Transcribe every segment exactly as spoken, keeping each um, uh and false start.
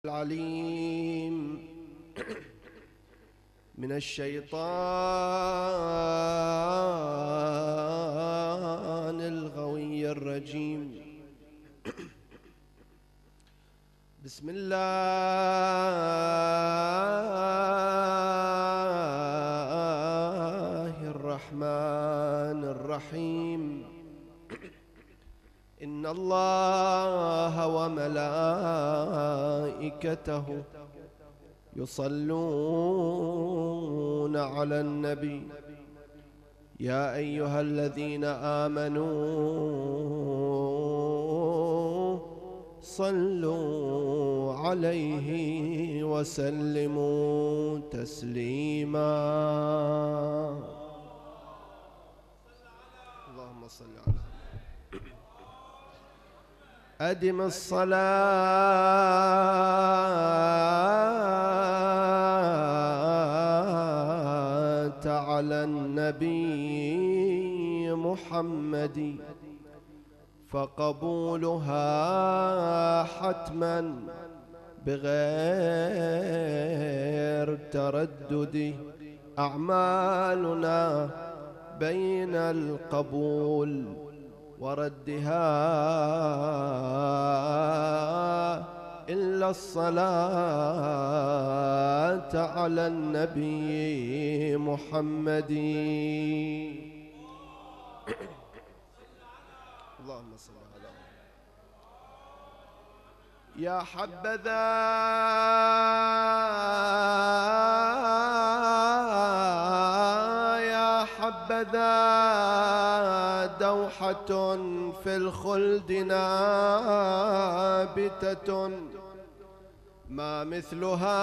العليم من الشيطان الغوي الرجيم. بسم الله الرحمن الرحيم. إن الله وملائكته يصلون على النبي يا أيها الذين آمنوا صلوا عليه وسلموا تسليما. اللهم صل على أدم الصلاة على النبي محمد فقبولها حتما بغير تردد. أعمالنا بين القبول وردها إلا الصلاة على النبي محمد. اللهم صل على يا حبذا يا حبذا دوحة في الخلد نابتة ما مثلها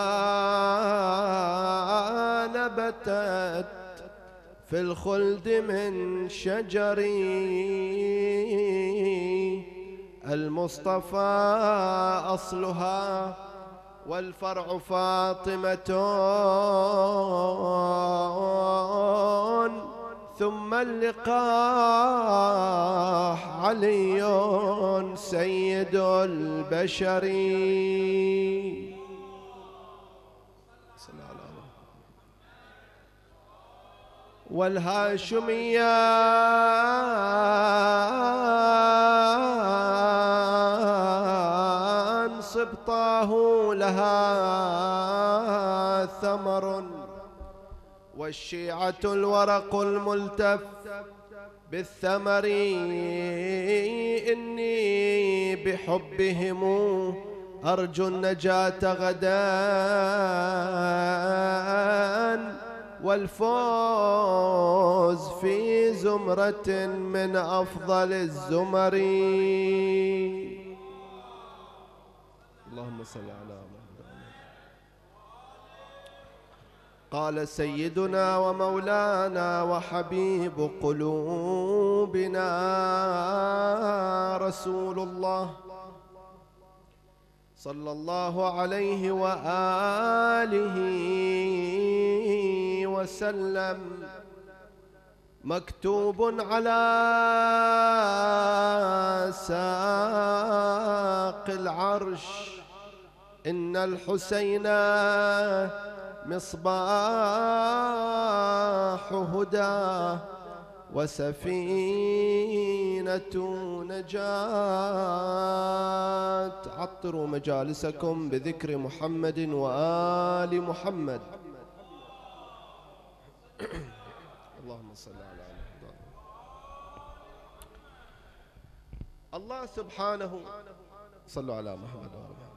نبتت في الخلد من شجر المصطفى أصلها والفرع فاطمة ثم اللقاح علي سيد البشر. والهاشميان سبطاه لها ثمر والشيعة الورق الملتف بالثمر. إني بحبهم أرجو النجاة غدا والفوز في زمرة من أفضل الزمر. اللهم صل على محمد. قال سيدنا ومولانا وحبيب قلوبنا رسول الله صلى الله عليه وآله وسلم مكتوب على ساق العرش إن الحسين مصباح هدى وسفينة نجاة. عطروا مجالسكم بذكر محمد وآل محمد. اللهم صل على محمد. الله سبحانه صلوا على محمد.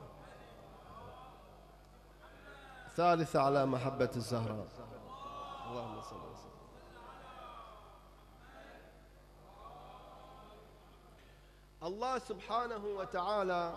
ثالثة على محبة الزهراء. اللهم صل وسلم. الله سبحانه وتعالى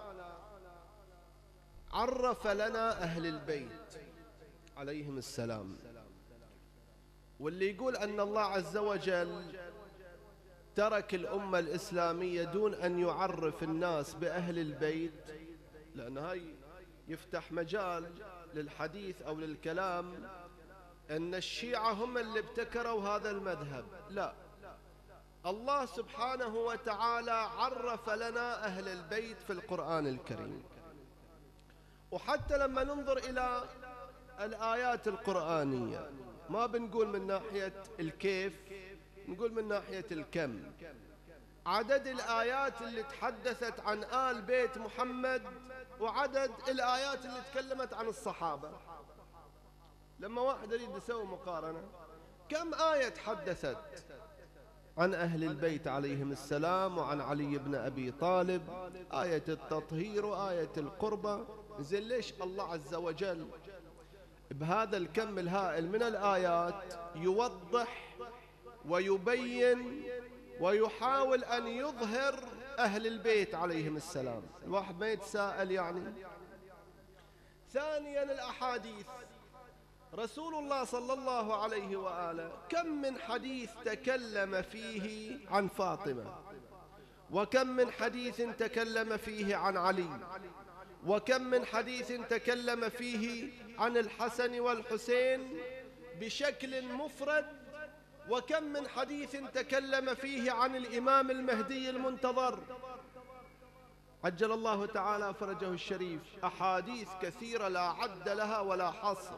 عرف لنا أهل البيت عليهم السلام، واللي يقول أن الله عز وجل ترك الأمة الإسلامية دون أن يعرف الناس بأهل البيت، لأن هاي يفتح مجال للحديث أو للكلام أن الشيعة هم اللي ابتكروا هذا المذهب. لا، الله سبحانه وتعالى عرف لنا أهل البيت في القرآن الكريم، وحتى لما ننظر إلى الآيات القرآنية ما بنقول من ناحية الكيف، نقول من ناحية الكم. عدد الآيات اللي تحدثت عن آل بيت محمد وعدد الآيات اللي تكلمت عن الصحابة، لما واحد يريد يسوي مقارنة، كم آية تحدثت عن أهل البيت عليهم السلام وعن علي بن أبي طالب، آية التطهير وآية القربة. زين ليش الله عز وجل بهذا الكم الهائل من الآيات يوضح ويبين ويحاول أن يظهر أهل البيت عليهم السلام؟ الواحد ما يتساءل يعني. ثانيا الأحاديث، رسول الله صلى الله عليه وآله كم من حديث تكلم فيه عن فاطمة، وكم من حديث تكلم فيه عن علي، وكم من حديث تكلم فيه عن الحسن والحسين بشكل مفرد، وكم من حديث تكلم فيه عن الإمام المهدي المنتظر عجل الله تعالى فرجه الشريف. أحاديث كثيرة لا عد لها ولا حصر.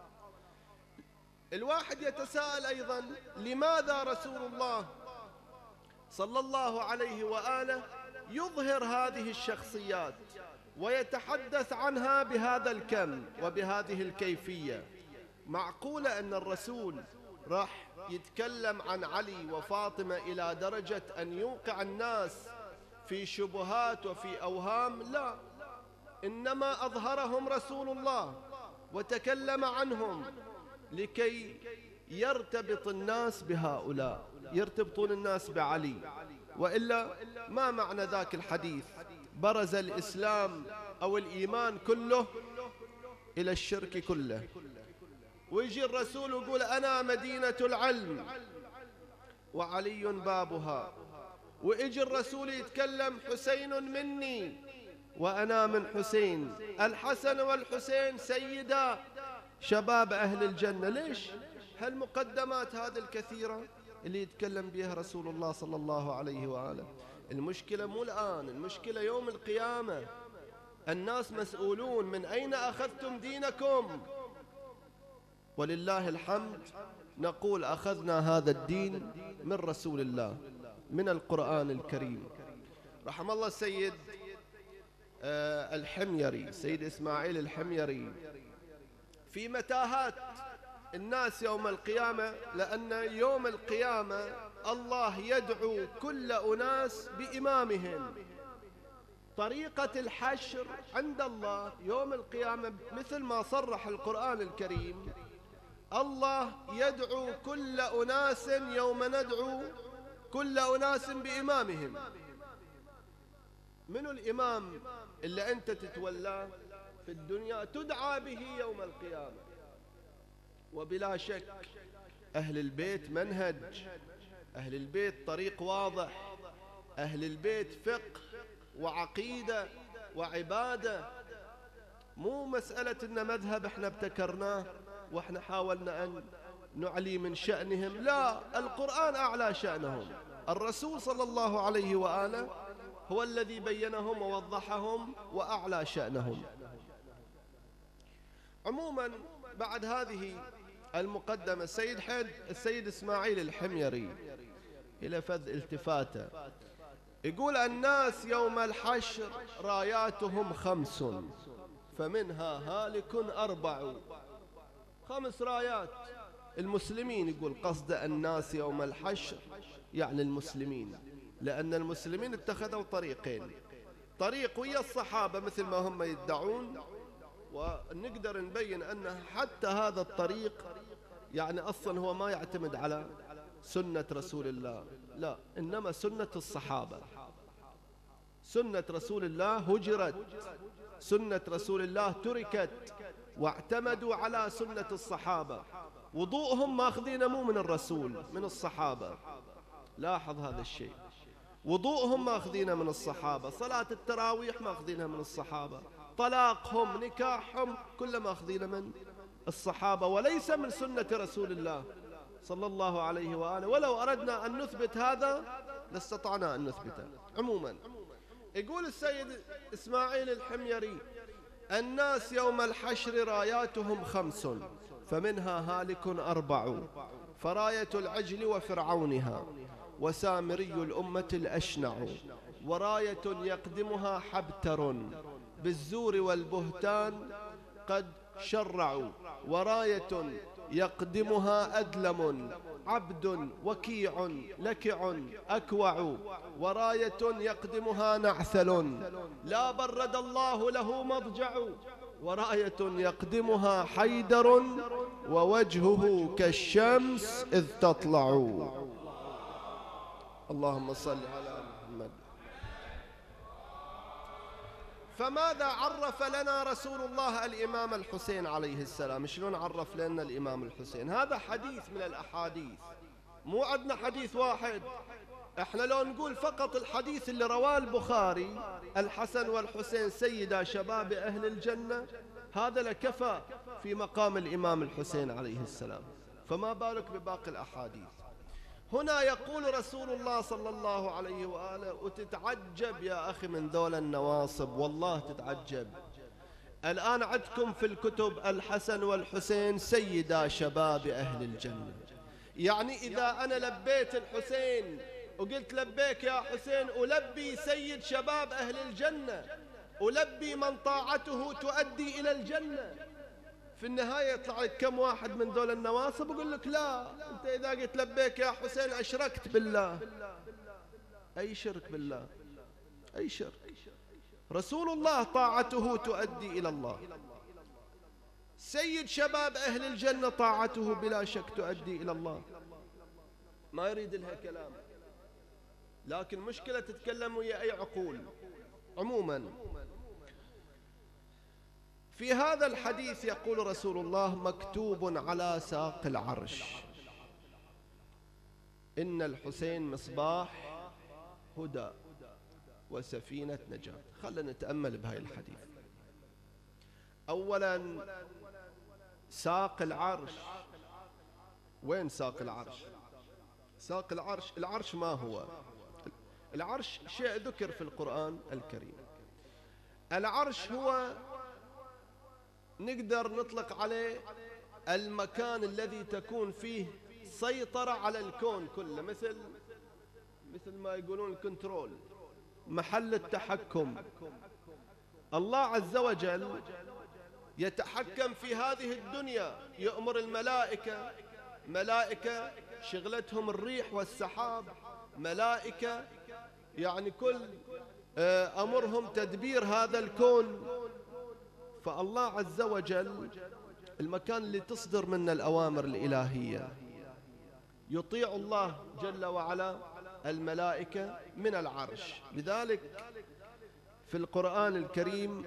الواحد يتساءل أيضا لماذا رسول الله صلى الله عليه وآله يظهر هذه الشخصيات ويتحدث عنها بهذا الكم وبهذه الكيفية؟ معقولة أن الرسول راح يتكلم عن علي وفاطمة إلى درجة أن يوقع الناس في شبهات وفي أوهام؟ لا، إنما أظهرهم رسول الله وتكلم عنهم لكي يرتبط الناس بهؤلاء، يرتبطون الناس بعلي، وإلا ما معنى ذاك الحديث؟ برز الإسلام أو الإيمان كله إلى الشرك كله. ويجي الرسول ويقول أنا مدينة العلم وعلي بابها، ويجي الرسول يتكلم حسين مني وأنا من حسين، الحسن والحسين سيدا شباب أهل الجنة. ليش هالمقدمات هذه الكثيرة اللي يتكلم بها رسول الله صلى الله عليه وآله؟ المشكلة مو الآن، المشكلة يوم القيامة. الناس مسؤولون من أين أخذتم دينكم؟ ولله الحمد نقول أخذنا هذا الدين من رسول الله، من القرآن الكريم. رحم الله السيد الحميري، سيد إسماعيل الحميري، في متاهات الناس يوم القيامة، لأن يوم القيامة الله يدعو كل أناس بإمامهم. طريقة الحشر عند الله يوم القيامة مثل ما صرح القرآن الكريم، الله يدعو كل أناس يوم ندعو كل أناس بإمامهم. من الإمام اللي أنت تتولاه في الدنيا تدعى به يوم القيامة. وبلا شك أهل البيت منهج، أهل البيت طريق واضح، أهل البيت فقه وعقيدة وعبادة، مو مسألة إن مذهب احنا ابتكرناه واحنا حاولنا أن نعلي من شأنهم. لا، القرآن أعلى شأنهم، الرسول صلى الله عليه وآله هو الذي بينهم ووضحهم وأعلى شأنهم. عموما بعد هذه المقدمة السيد حد السيد إسماعيل الحميري إلى فذ التفاته يقول الناس يوم الحشر راياتهم خمس فمنها هالك أربع. خمس رايات المسلمين، يقول قصد الناس يوم الحشر يعني المسلمين، لأن المسلمين اتخذوا طريقين، طريق ويا الصحابة مثل ما هم يدعون، ونقدر نبين أن حتى هذا الطريق يعني أصلا هو ما يعتمد على سنة رسول الله، لا، إنما سنة الصحابة. سنة رسول الله هجرت، سنة رسول الله تركت، واعتمدوا على سنة الصحابة. وضوءهم ماخذين مو من الرسول، من الصحابة. لاحظ هذا الشيء، وضوءهم ماخذين من الصحابة، صلاة التراويح ماخذينها من الصحابة، طلاقهم نكاحهم كل ماخذين من الصحابة، وليس من سنة رسول الله صلى الله عليه وآله. ولو أردنا أن نثبت هذا لاستطعنا أن نثبته. عموما يقول السيد إسماعيل الحميري الناس يوم الحشر راياتهم خمس فمنها هالك أربع، فراية العجل وفرعونها، وسامري الأمة الأشنع، وراية يقدمها حبتر بالزور والبهتان قد شرعوا، وراية يقدمها أدلم عبد وكيع لكع أكوع، وراية يقدمها نعثل لا برد الله له مضجع، وراية يقدمها حيدر ووجهه كالشمس إذ تطلع. اللهم صل على محمد. فماذا عرف لنا رسول الله الإمام الحسين عليه السلام؟ شلون عرف لنا الإمام الحسين؟ هذا حديث من الأحاديث، مو عندنا حديث واحد. احنا لو نقول فقط الحديث اللي رواه البخاري الحسن والحسين سيدا شباب أهل الجنة، هذا لكفى في مقام الإمام الحسين عليه السلام، فما بالك بباقي الأحاديث. هنا يقول رسول الله صلى الله عليه وآله، وتتعجب يا أخي من ذول النواصب، والله تتعجب. الآن عندكم في الكتب الحسن والحسين سيدا شباب أهل الجنة، يعني إذا أنا لبيت الحسين وقلت لبيك يا حسين ألبي سيد شباب أهل الجنة، ألبي من طاعته تؤدي إلى الجنة، في النهاية يطلع لك كم واحد من ذول النواصب ويقول لك لا، أنت إذا قلت لبيك يا حسين أشركت بالله. أي شرك بالله؟ أي شرك؟ رسول الله طاعته تؤدي إلى الله، سيد شباب أهل الجنة طاعته بلا شك تؤدي إلى الله، ما يريد لها كلام. لكن مشكلة تتكلم ويا أي عقول. عموما في هذا الحديث يقول رسول الله مكتوب على ساق العرش إن الحسين مصباح هدى وسفينة نجاة. خلنا نتأمل بهاي الحديث. أولا ساق العرش، وين ساق العرش؟ ساق العرش، العرش ما هو؟ العرش شيء ذكر في القرآن الكريم. العرش هو نقدر نطلق عليه المكان الذي تكون فيه سيطرة على الكون كله، مثل مثل ما يقولون الكنترول، محل التحكم. الله عز وجل يتحكم في هذه الدنيا، يأمر الملائكة، ملائكة شغلتهم الريح والسحاب، ملائكة يعني كل أمرهم تدبير هذا الكون. فالله عز وجل المكان اللي تصدر منه الأوامر الإلهية، يطيع الله جل وعلا الملائكة من العرش. لذلك في القرآن الكريم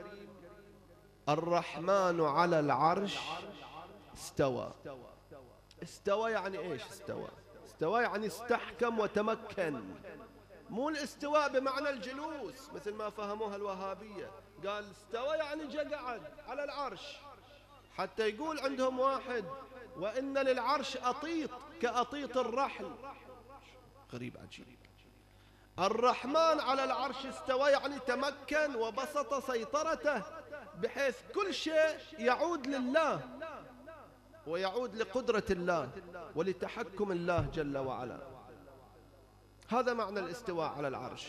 الرحمن على العرش استوى. استوى يعني ايش؟ استوى استوى يعني استحكم وتمكن، مو الاستواء بمعنى الجلوس مثل ما فهموها الوهابية. قال استوى يعني جا قعد على العرش، حتى يقول عندهم واحد وإن للعرش أطيط كأطيط الرحل. غريب عجيب. الرحمن على العرش استوى يعني تمكن وبسط سيطرته، بحيث كل شيء يعود لله ويعود لقدرة الله ولتحكم الله جل وعلا. هذا معنى الاستواء على العرش.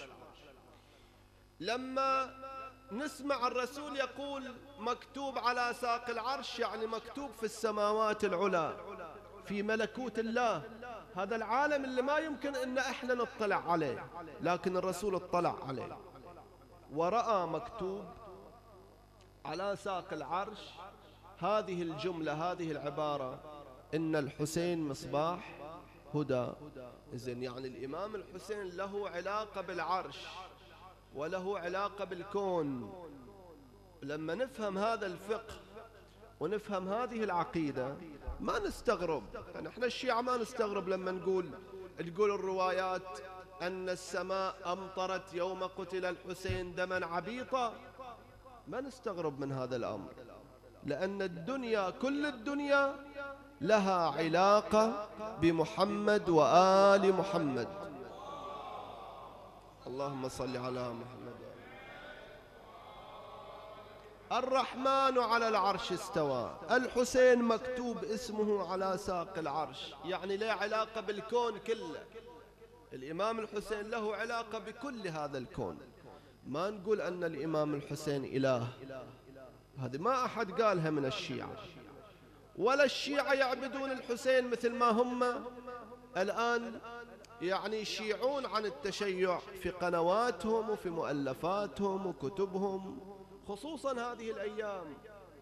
لما نسمع الرسول يقول مكتوب على ساق العرش، يعني مكتوب في السماوات العلى في ملكوت الله، هذا العالم اللي ما يمكن ان احنا نطلع عليه، لكن الرسول اطلع عليه ورأى مكتوب على ساق العرش هذه الجملة، هذه العبارة إن الحسين مصباح هدى. إذن يعني الإمام الحسين له علاقة بالعرش وله علاقة بالكون. لما نفهم هذا الفقه ونفهم هذه العقيدة ما نستغرب. يعني احنا الشيعة ما نستغرب لما نقول تقول الروايات أن السماء أمطرت يوم قتل الحسين دما عبيطا، ما نستغرب من هذا الأمر، لأن الدنيا كل الدنيا لها علاقة بمحمد وآل محمد. اللهم صل على محمد. الرحمن على العرش استوى، الحسين مكتوب اسمه على ساق العرش، يعني له علاقة بالكون كله. الإمام الحسين له علاقة بكل هذا الكون. ما نقول أن الإمام الحسين إله، هذه ما أحد قالها من الشيعة، ولا الشيعة يعبدون الحسين مثل ما هم الآن يعني يشيعون عن التشيع في قنواتهم وفي مؤلفاتهم وكتبهم، خصوصا هذه الأيام.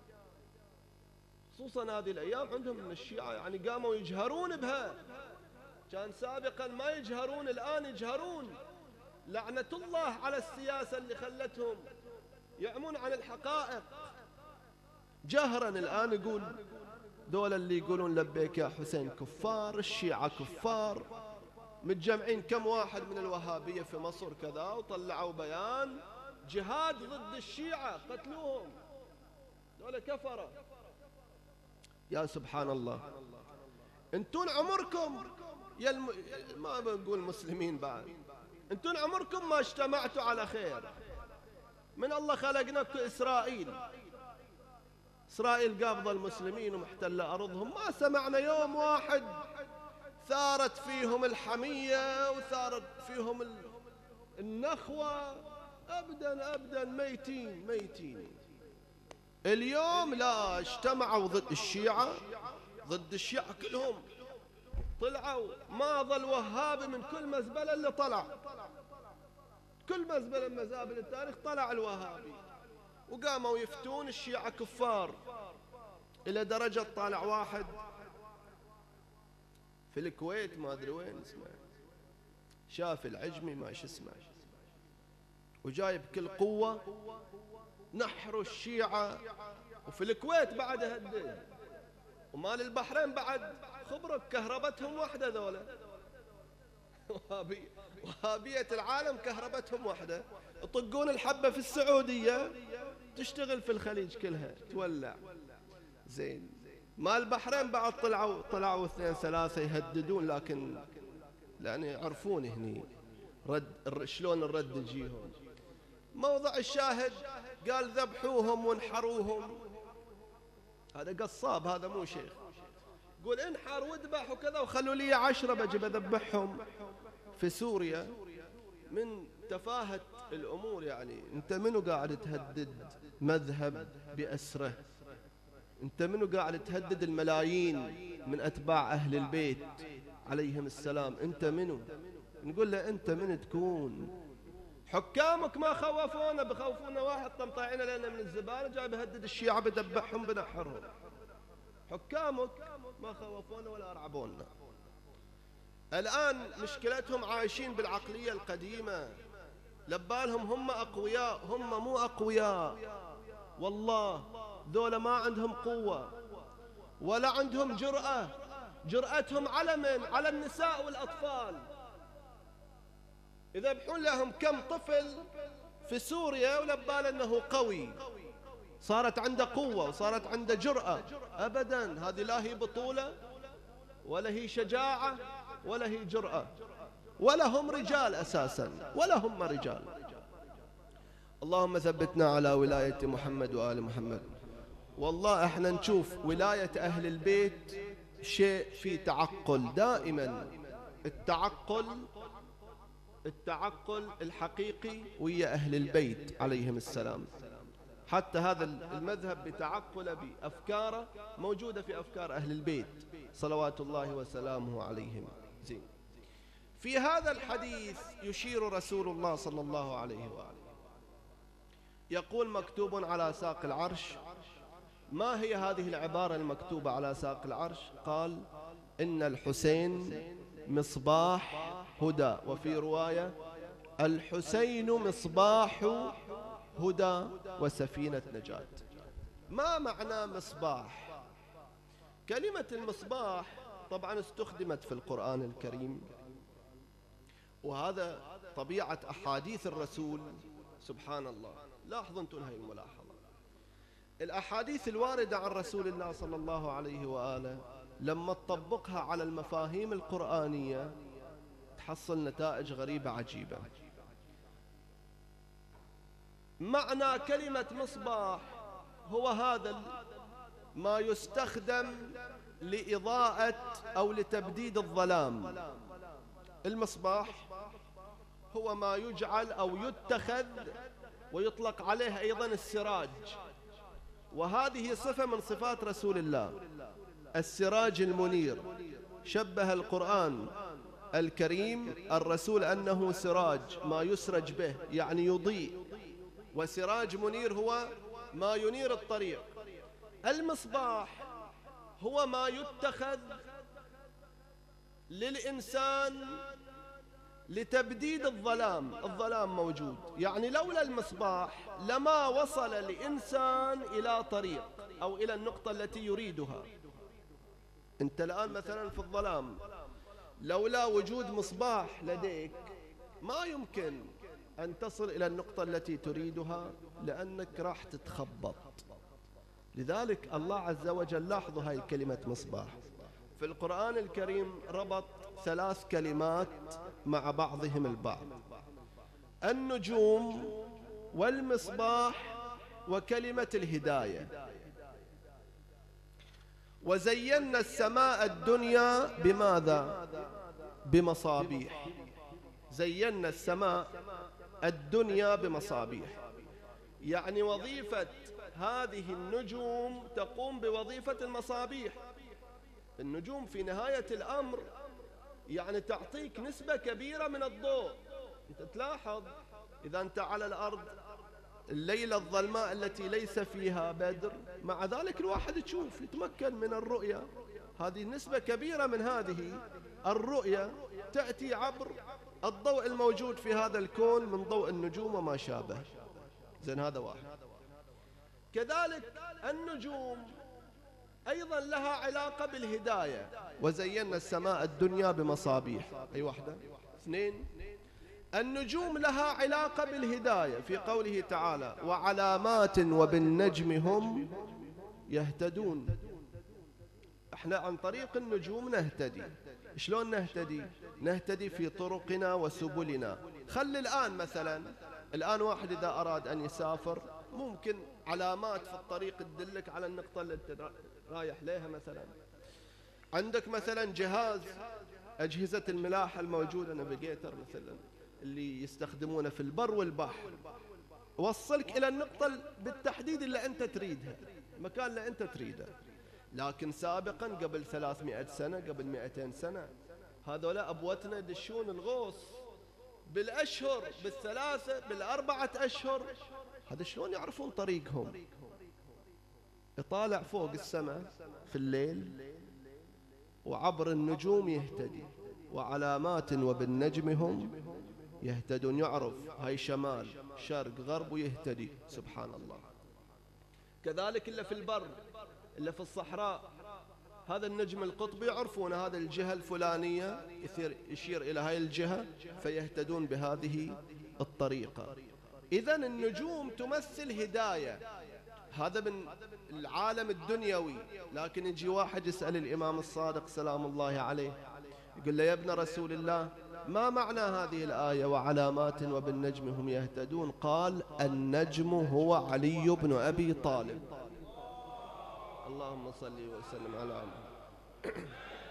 خصوصا هذه الأيام عندهم من الشيعة يعني قاموا يجهرون بها، كان سابقا ما يجهرون، الآن يجهرون. لعنة الله على السياسة اللي خلتهم يعمون عن الحقائق جهرا. الآن يقول دول اللي يقولون لبيك يا حسين كفار، الشيعة كفار، متجمعين كم واحد من الوهابية في مصر كذا وطلعوا بيان جهاد ضد الشيعة قتلوهم، دول كفرة. يا سبحان الله، انتون عمركم يا الم... ما بنقول مسلمين بعد، انتون عمركم ما اجتمعتوا على خير. من الله خلقناكم إسرائيل، إسرائيل قابضة المسلمين ومحتلة أرضهم، ما سمعنا يوم واحد ثارت فيهم الحمية وثارت فيهم النخوة، أبدا أبدا، ميتين ميتين. اليوم لا، اجتمعوا ضد الشيعة، ضد الشيعة كلهم طلعوا، ما ظل وهابي من كل مزبلة اللي طلع، كل مزبلة من مزابل التاريخ طلع الوهابي، وقاموا يفتون الشيعة كفار. إلى درجة طالع واحد في الكويت ما أدري وين اسمه، شاف العجمي ما شو اسمه، وجايب كل قوة نحروا الشيعة، وفي الكويت بعد هدد، ومال البحرين بعد خبرة كهربتهم واحدة ذولا وهابية، وهابية العالم كهربتهم واحدة، يطقون الحبة في السعودية تشتغل في الخليج كلها تولع. زين، مال البحرين بعد طلعوا طلعوا اثنين ثلاثة يهددون، لكن لأن يعرفون هني رد شلون الرد يجيهم. موضع الشاهد قال ذبحوهم وانحروهم، هذا قصاب، هذا مو شيخ. قول انحر واذبح وكذا، وخلوا لي عشرة بجي بذبحهم في سوريا. من تفاهة الأمور يعني، أنت منو قاعد تهدد مذهب بأسره؟ أنت منو قاعد تهدد الملايين من أتباع أهل البيت عليهم السلام؟ أنت منو؟ نقول له أنت من تكون؟ حكامك ما خوفونا، بخوفونا واحد طمطاعين لنا من الزبالة جاي بهدد الشيعة بدبحهم بنحرهم. حكامك ما خوفونا ولا رعبونا. الآن مشكلتهم عايشين بالعقلية القديمة، لبالهم هم أقوياء، هم مو أقوياء والله. ذولا ما عندهم قوة ولا عندهم جرأة، جرأتهم على من؟ على النساء والأطفال. يذبحون لهم كم طفل في سوريا ولبال أنه قوي، صارت عنده قوة وصارت عنده جرأة. أبدا، هذه لا هي بطولة ولا هي شجاعة ولا هي جرأة، ولا هم رجال أساسا، ولا هم رجال. اللهم ثبتنا على ولاية محمد وآل محمد. والله احنا نشوف ولاية أهل البيت شيء في تعقل دائما، التعقل التعقل الحقيقي ويا أهل البيت عليهم السلام. حتى هذا المذهب بتعقل بأفكاره موجودة في أفكار أهل البيت صلوات الله وسلامه عليهم. زين، في هذا الحديث يشير رسول الله صلى الله عليه وآله، يقول مكتوب على ساق العرش. ما هي هذه العبارة المكتوبة على ساق العرش؟ قال إن الحسين مصباح هدى، وفي رواية الحسين مصباح هدى وسفينة نجاة. ما معنى مصباح؟ كلمة المصباح طبعا استخدمت في القرآن الكريم، وهذا طبيعة أحاديث الرسول. سبحان الله، لاحظوا انتم هاي الملاحظة، الأحاديث الواردة عن رسول الله صلى الله عليه وآله لما تطبقها على المفاهيم القرآنية تحصل نتائج غريبة عجيبة. معنى كلمة مصباح هو هذا ما يستخدم لإضاءة أو لتبديد الظلام. المصباح هو ما يجعل أو يتخذ ويطلق عليه أيضا السراج، وهذه صفة من صفات رسول الله، السراج المنير. شبه القرآن الكريم الرسول أنه سراج، ما يسرج به يعني يضيء، وسراج منير هو ما ينير الطريق. المصباح هو ما يتخذ للإنسان لتبديد الظلام. الظلام موجود، يعني لولا المصباح لما وصل الإنسان إلى طريق أو إلى النقطة التي يريدها. أنت الآن مثلا في الظلام، لولا وجود مصباح لديك ما يمكن أن تصل إلى النقطة التي تريدها، لأنك راح تتخبط. لذلك الله عز وجل، لاحظوا هاي كلمة مصباح في القرآن الكريم ربط ثلاث كلمات مع بعضهم البعض: النجوم والمصباح وكلمة الهداية. وزينا السماء الدنيا بماذا؟ بمصابيح. زينا السماء الدنيا بمصابيح، يعني وظيفة هذه النجوم تقوم بوظيفة المصابيح. النجوم في نهاية الأمر يعني تعطيك نسبة كبيرة من الضوء. أنت تلاحظ إذا أنت على الأرض الليلة الظلماء التي ليس فيها بدر، مع ذلك الواحد يشوف يتمكن من الرؤية. هذه نسبة كبيرة من هذه الرؤية تأتي عبر الضوء الموجود في هذا الكون من ضوء النجوم وما شابه. زين، هذا واحد. كذلك النجوم أيضا لها علاقة بالهداية. وزينا السماء الدنيا بمصابيح. أي واحدة؟ اثنين. النجوم لها علاقة بالهداية في قوله تعالى: وعلامات وبالنجم هم يهتدون. احنا عن طريق النجوم نهتدي. شلون نهتدي؟ نهتدي في طرقنا وسبلنا. خل الآن مثلا، الآن واحد إذا أراد أن يسافر ممكن علامات في الطريق تدلك على النقطة اللي انت رايح لها. مثلا عندك مثلا جهاز أجهزة الملاحة الموجودة، نافيجيتر مثلا، اللي يستخدمونه في البر والبحر، وصلك إلى النقطة بالتحديد اللي أنت تريدها، المكان اللي أنت تريده. لكن سابقا قبل ثلاثمائة سنة، قبل مئتين سنة، هذولا أبوتنا يدشون الغوص بالأشهر، بالثلاثة بالأربعة أشهر. هذا شلون يعرفون طريقهم؟ يطالع فوق السماء في الليل وعبر النجوم يهتدي. وعلامات وبالنجم هم يهتدون. يعرف هاي شمال شرق غرب ويهتدي. سبحان الله. كذلك إلا في البر، إلا في الصحراء، هذا النجم القطبي يعرفون هذا الجهة الفلانية، يشير إلى هاي الجهة فيهتدون بهذه الطريقة. إذن النجوم تمثل هداية. هذا من العالم الدنيوي. لكن يجي واحد يسأل الإمام الصادق سلام الله عليه، يقول له: يا ابن رسول الله، ما معنى هذه الآية وعلامات وبالنجم هم يهتدون؟ قال: النجم هو علي بن أبي طالب. اللهم صل وسلم على محمد.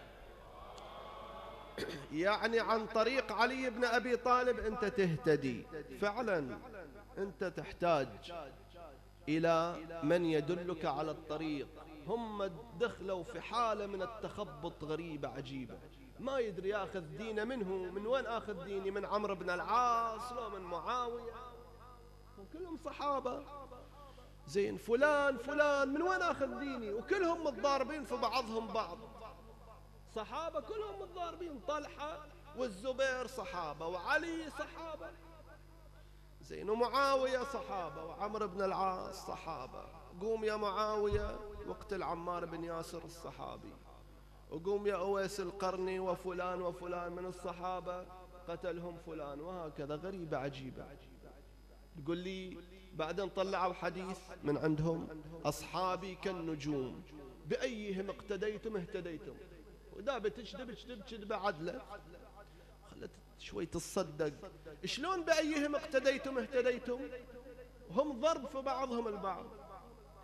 يعني عن طريق علي بن أبي طالب أنت تهتدي. فعلا أنت تحتاج إلى من يدلك على الطريق. هم دخلوا في حالة من التخبط غريبة عجيبة، ما يدري ياخذ دينه منه. من وين آخذ ديني؟ من عمرو بن العاص لو من معاوية؟ وكلهم صحابة. زين، فلان فلان من وين آخذ ديني؟ وكلهم متضاربين في بعضهم بعض. صحابة كلهم متضاربين. طلحة والزبير صحابة، وعلي صحابة، زين، ومعاوية صحابة، وعمرو بن العاص صحابة. قوم يا معاوية واقتل عمار بن ياسر الصحابي، وقوم يا أويس القرني وفلان وفلان من الصحابة قتلهم فلان، وهكذا. غريبة عجيبة. تقول لي بعدين طلعوا حديث من عندهم: أصحابي كالنجوم بأيهم اقتديتم اهتديتم. ودا بتشدب تشدب تشدب عدلة. خلت شوي تصدق. شلون بأيهم اقتديتم اهتديتم؟ هم ضرب في بعضهم البعض.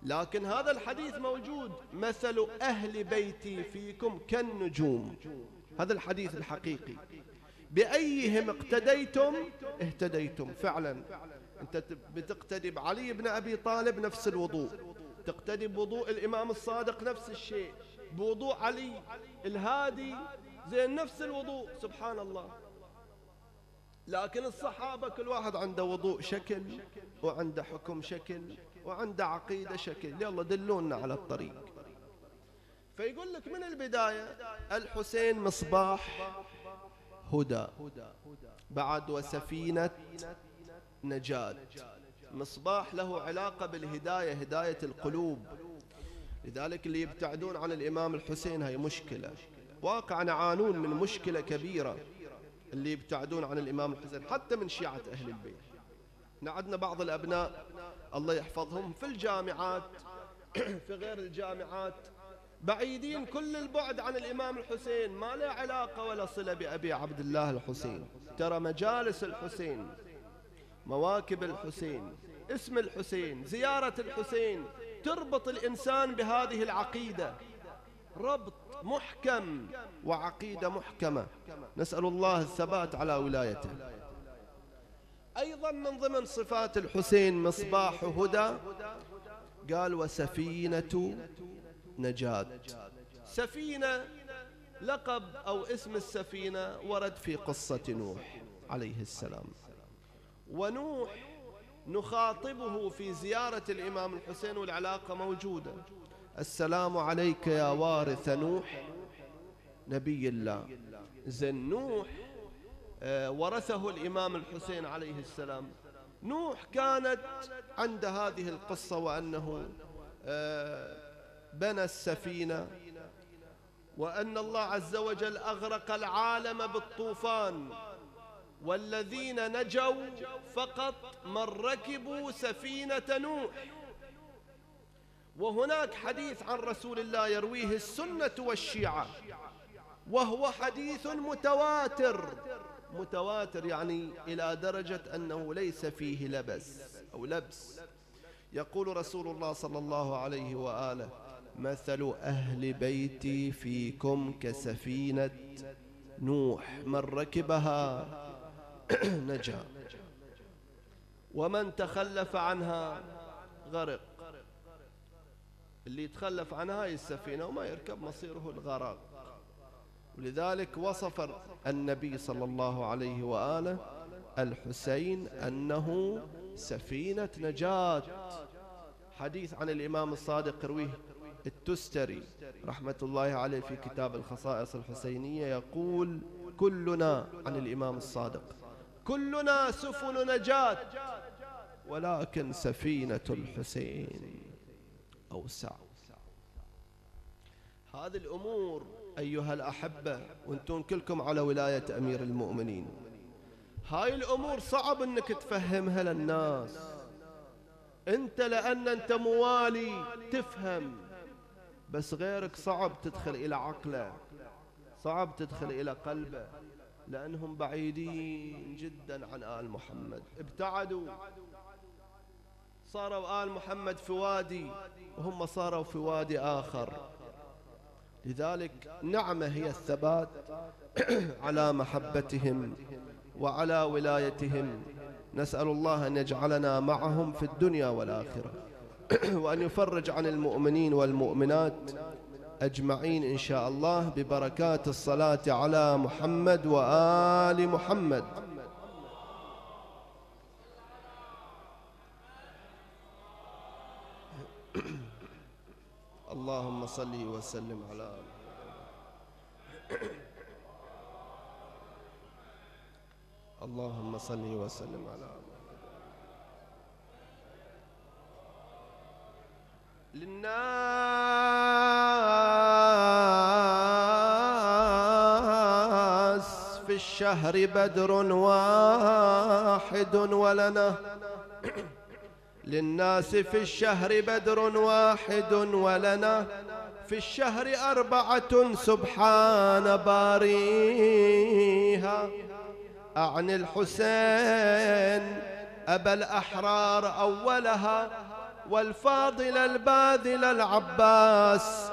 لكن هذا الحديث موجود، مثل أهل بيتي فيكم كالنجوم، هذا الحديث الحقيقي، بأيهم اقتديتم اهتديتم. فعلا أنت بتقتدي بعلي بن أبي طالب نفس الوضوء، تقتدي بوضوء الإمام الصادق نفس الشيء، بوضوء علي الهادي زين نفس الوضوء، سبحان الله. لكن الصحابة كل واحد عنده وضوء شكل، وعنده حكم شكل، وعنده عقيدة شكل. يلا دلونا على الطريق. فيقول لك من البداية الحسين مصباح هدى، بعد وسفينة نجاة. مصباح له علاقة بالهداية، هداية القلوب. لذلك اللي يبتعدون عن الإمام الحسين هي مشكلة، واقعا يعانون من مشكلة كبيرة اللي يبتعدون عن الإمام الحسين، حتى من شيعة أهل البيت. عندنا بعض الأبناء الله يحفظهم في الجامعات في غير الجامعات بعيدين كل البعد عن الإمام الحسين، ما له علاقة ولا صلة بأبي عبد الله الحسين. ترى مجالس الحسين، مواكب الحسين، اسم الحسين، زيارة الحسين، تربط الإنسان بهذه العقيدة ربط محكم وعقيدة محكمة. نسأل الله الثبات على ولايته. أيضا من ضمن صفات الحسين مصباح هدى، قال وسفينة نجاة. سفينة لقب أو اسم السفينة ورد في قصة نوح عليه السلام، ونوح نخاطبه في زيارة الإمام الحسين والعلاقة موجودة. السلام عليك يا وارث نوح نبي الله. زين نوح ورثه الإمام الحسين عليه السلام. نوح كانت عند هذه القصة وأنه بنى السفينة، وأن الله عز وجل أغرق العالم بالطوفان، والذين نجوا فقط من ركبوا سفينة نوح. وهناك حديث عن رسول الله يرويه السنة والشيعة، وهو حديث متواتر، متواتر يعني إلى درجة أنه ليس فيه لبس أو لبس. يقول رسول الله صلى الله عليه وآله: مثل أهل بيتي فيكم كسفينة نوح، من ركبها نجا، ومن تخلف عنها غرق. اللي يتخلف عنها هاي السفينة وما يركب مصيره الغرق. ولذلك وصف النبي صلى الله عليه وآله الحسين أنه سفينة نجاة. حديث عن الإمام الصادق يرويه التستري رحمة الله عليه في كتاب الخصائص الحسينية، يقول كلنا عن الإمام الصادق: كلنا سفن نجاة، ولكن سفينة الحسين أوسع. هذه الأمور أيها الأحبة، وانتم كلكم على ولاية أمير المؤمنين، هاي الأمور صعب أنك تفهمها للناس. أنت لأن أنت موالي تفهم، بس غيرك صعب تدخل إلى عقله، صعب تدخل إلى قلبه، لأنهم بعيدين جدا عن آل محمد، ابتعدوا، صاروا آل محمد في وادي وهم صاروا في وادي آخر. لذلك نعمة هي الثبات على محبتهم وعلى ولايتهم. نسأل الله أن يجعلنا معهم في الدنيا والآخرة، وأن يفرج عن المؤمنين والمؤمنات أجمعين إن شاء الله، ببركات الصلاة على محمد وآل محمد. اللهم صل وسلم على اللهم صل وسلم على للناس في الشهر بدر واحد ولنا للناس في الشهر بدر واحد ولنا في الشهر أربعة سبحان باريها. أعني الحسين أبا الأحرار أولها، والفاضل الباذل العباس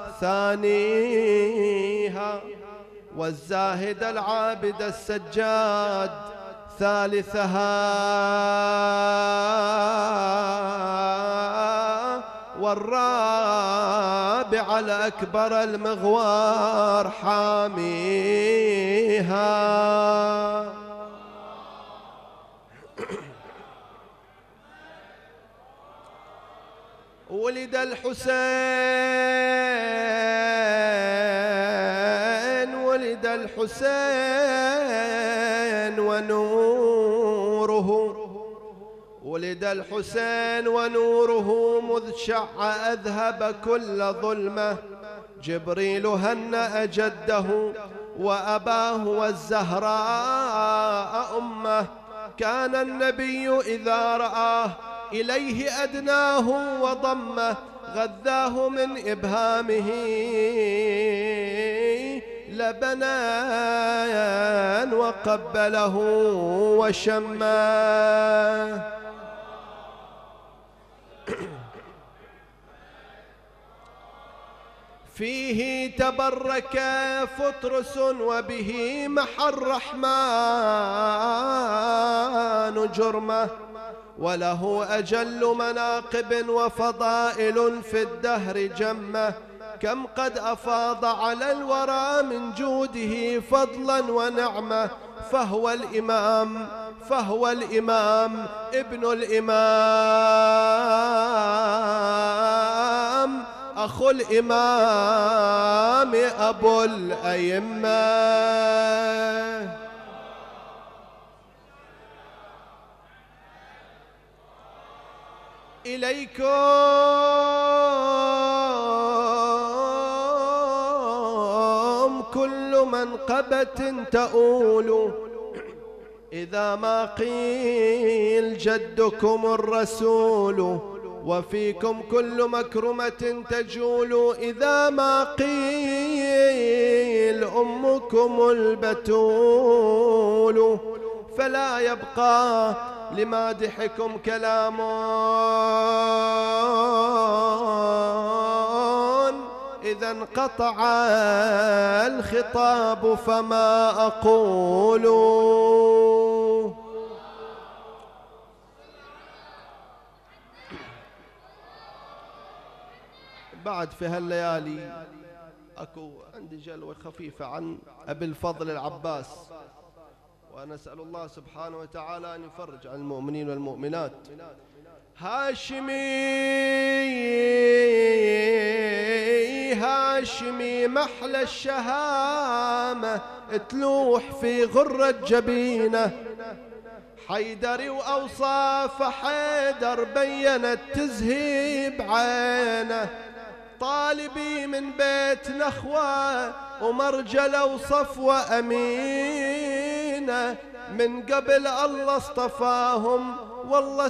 ثانيها، والزاهد العابد السجاد ثالثها، والرابع الأكبر المغوار حاميها. ولد الحسين ولد الحسين ونوره، ولد الحسين ونوره مذ شع أذهب كل ظلمة، جبريل هنأ جده وأباه والزهراء أمه، كان النبي إذا رآه إليه أدناه وضمه، غذاه من إبهامه لبنا وقبله وشماه. فيه تبرك فطرس وبه محى الرحمن جرمه، وله أجل مناقب وفضائل في الدهر جمة، كم قد أفاض على الورى من جوده فضلا ونعمة، فهو الإمام فهو الإمام ابن الإمام أخو الإمام أبو الأئمة. إليكم كل منقبة تؤول، إذا ما قيل جدكم الرسول، وفيكم كل مكرمة تجول، إذا ما قيل أمكم البتول، فلا يبقى لمادحكم كلام إذا انقطع الخطاب فما أقول. بعد في هالليالي أكو عندي جلوة خفيفة عن أبي الفضل العباس، ونسأل الله سبحانه وتعالى أن يفرج عن المؤمنين والمؤمنات. هاشمي هاشمي محلى الشهامة تلوح في غرة جبينه، حيدري وأوصاف حيدر بينت تزهيب عينه، طالبي من بيت نخوة ومرجلة وصفوة أمينة، من قبل الله اصطفاهم والله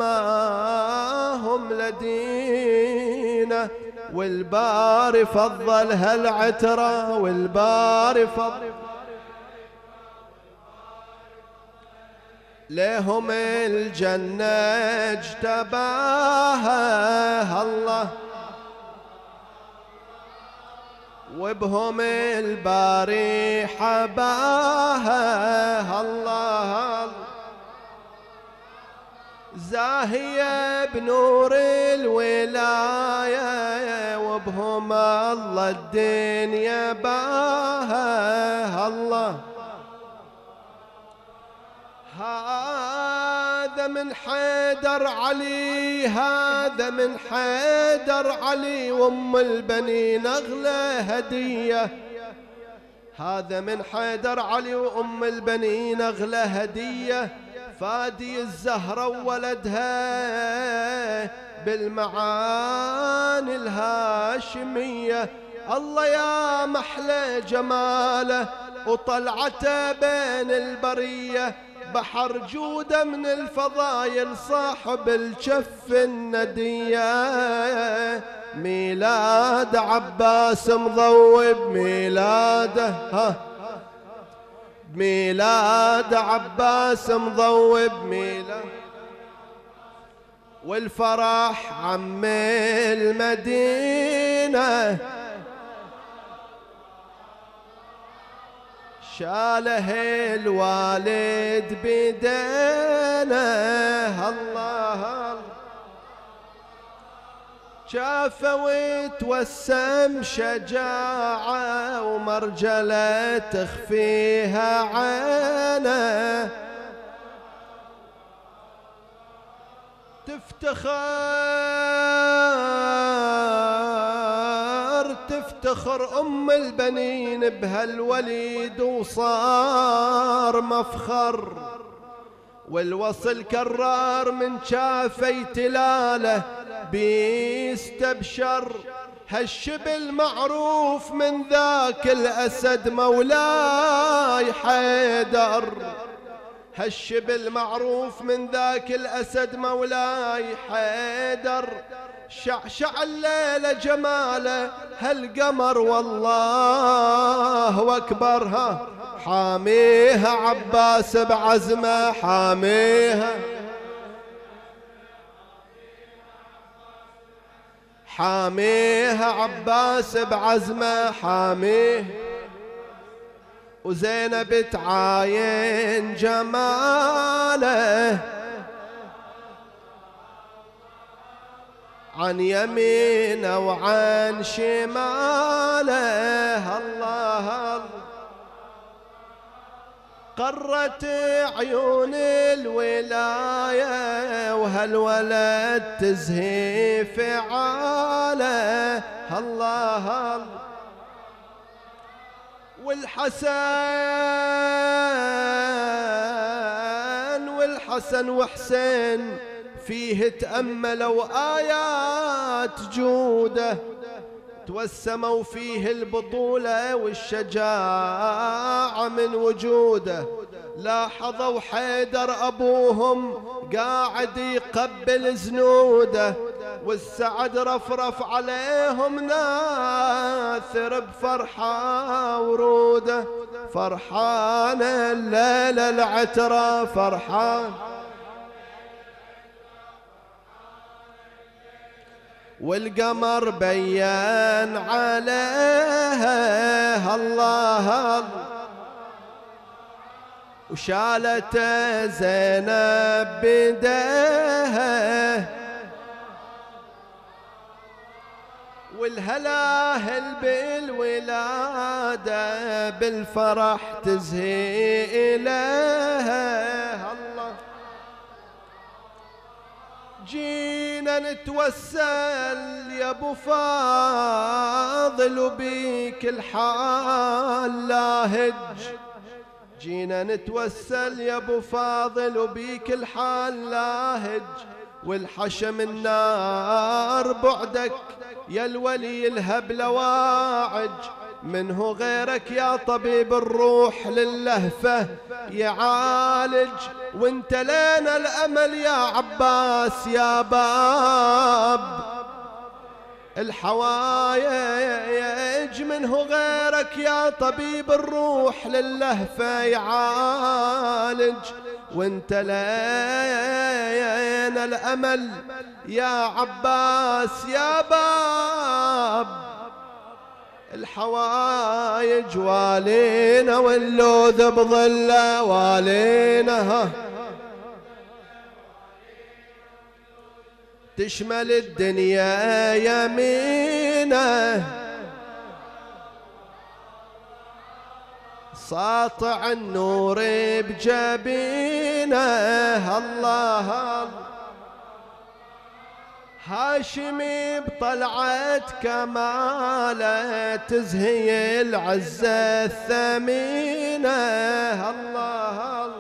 سماهم لدينه، والباري فضل هالعترة والباري فضل لهم الجنة اجتباها الله، وبهم الباري حباها الله، زاهية بنور الولاية، وبهم الله الدنيا باها الله. هذا من حيدر علي هذا من حيدر علي، وام البنين اغلى هدية، هذا من حيدر علي وام البنين اغلى هدية، فادي الزهرة وولدها بالمعاني الهاشمية، الله يا محلى جماله وطلعته بين البرية، بحر جودة من الفضايل صاحب الشف الندية، ميلاد عباس مضوب ميلاده، ها ميلاد عباس مضوب ميلاد والفرح عم المدينة شاله الوالد بدينه. الله شافه وتوسم شجاعة ومرجلة تخفيها عينه. تفتخر تفتخر أم البنين بهالوليد وصار مفخر، والوصل كرار من شافي تلاله بيستبشر. هالشبل معروف من ذاك الأسد مولاي حيدر، هالشبل معروف من ذاك الأسد مولاي حيدر. شعشع الليلة جماله هالقمر والله أكبر. ها حاميها عباس بعزمه حاميها، حاميها عباس بعزمه حاميه. وزينب تعاين جماله عن يمينه وعن شماله. الله قرت عيون الولاية وهالولد تزهي فعاله. الله والحسن والحسن وحسين فيه تأملوا آيات جوده، توسموا فيه البطولة والشجاعة من وجوده. لاحظوا حيدر أبوهم قاعد يقبل زنوده، والسعد رفرف عليهم ناثر بفرحة وروده. فرحان الليلة العترة فرحان، والقمر بيان عليها. الله وشالت زينب بديها، والهلاهل بالولادة بالفرح تزهي إليها. الله جينا نتوسل يا ابو فاضل وبيك الحال لاهج، جينا نتوسل يا ابو فاضل وبيك الحال لاهج. والحشم النار بعدك يا الولي الهب لواعج، منه غيرك يا طبيب الروح للهفة يعالج. وانت لنا الأمل يا عباس يا باب الحوايج، منه غيرك يا طبيب الروح للهفة يعالج. وانت لنا الأمل يا عباس يا باب الحوايج. والينا واللوذ بظله والينا تشمل الدنيا يمينه، ساطع النور بجبينه. الله هاشمي بطلعت كماله تزهي العزة الثمينة. الله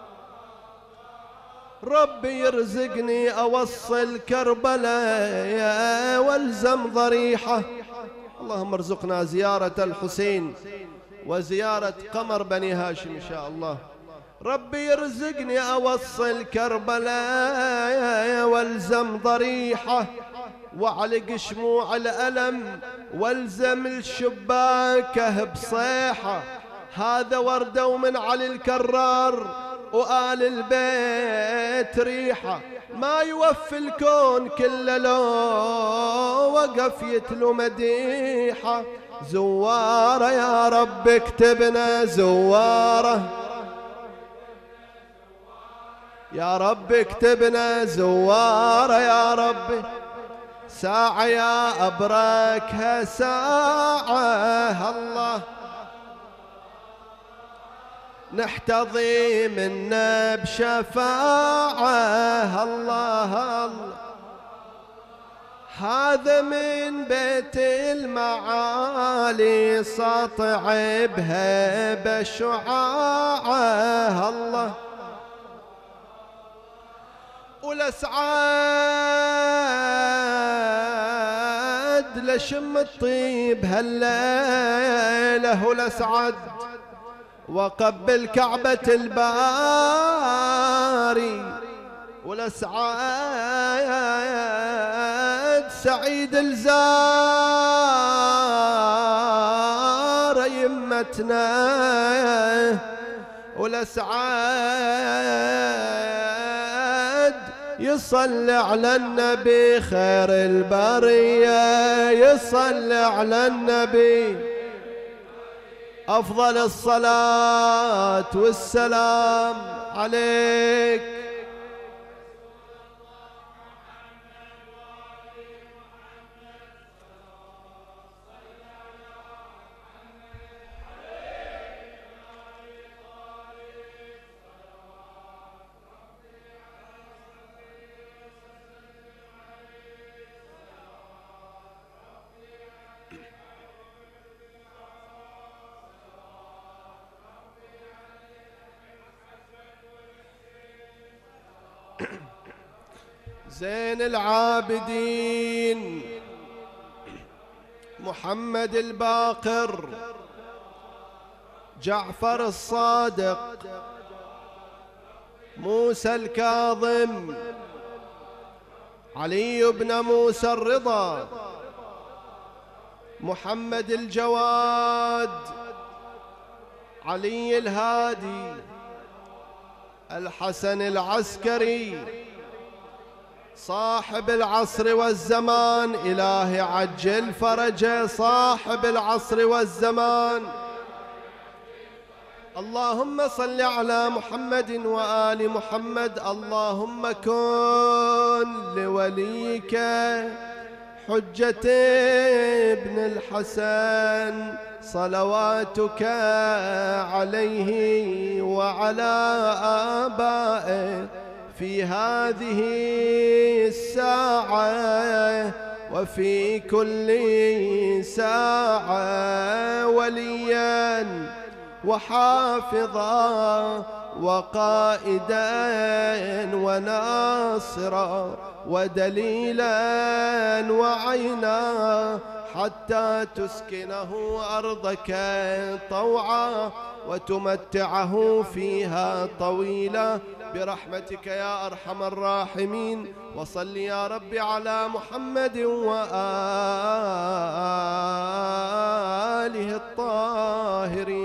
ربي يرزقني أوصل كربلاء والزم ضريحة. اللهم ارزقنا زيارة الحسين وزيارة قمر بني هاشم إن شاء الله. ربي يرزقني أوصل كربلاء والزم ضريحة، وعلق شموع الألم والزم الشباكه بصيحة. هذا وردة ومن علي الكرار وآل البيت ريحة ما يوفي الكون كله لو وقف يتلو مديحة. زوارة يا رب اكتبنا زوارة، يا رب اكتبنا زوارة يا رب. ساعة يا أبركها ساعة الله نحتضي منا بشفاعة. الله الله هذا من بيت المعالي ساطع بهيبة شعاعة. الله ولسعد لشم الطيب هالليلة ولسعد وقبل كعبة الباري. ولسعد سعيد الزار يمتنا. ولسعد يصلي على النبي خير البرية، يصلي على النبي أفضل الصلاة والسلام عليك. زين العابدين محمد الباقر جعفر الصادق موسى الكاظم علي بن موسى الرضا محمد الجواد علي الهادي الحسن العسكري صاحب العصر والزمان. إلهي عجل فرجه صاحب العصر والزمان. اللهم صل على محمد وآل محمد. اللهم كن لوليك حجة ابن الحسن صلواتك عليه وعلى آبائه في هذه الساعة وفي كل ساعة وليا وحافظا وقائدا وناصرا ودليلا وعينا حتى تسكنه أرضك طوعا وتمتعه فيها طويلا برحمتك يا أرحم الراحمين. وصل يا رب على محمد وآله الطاهرين.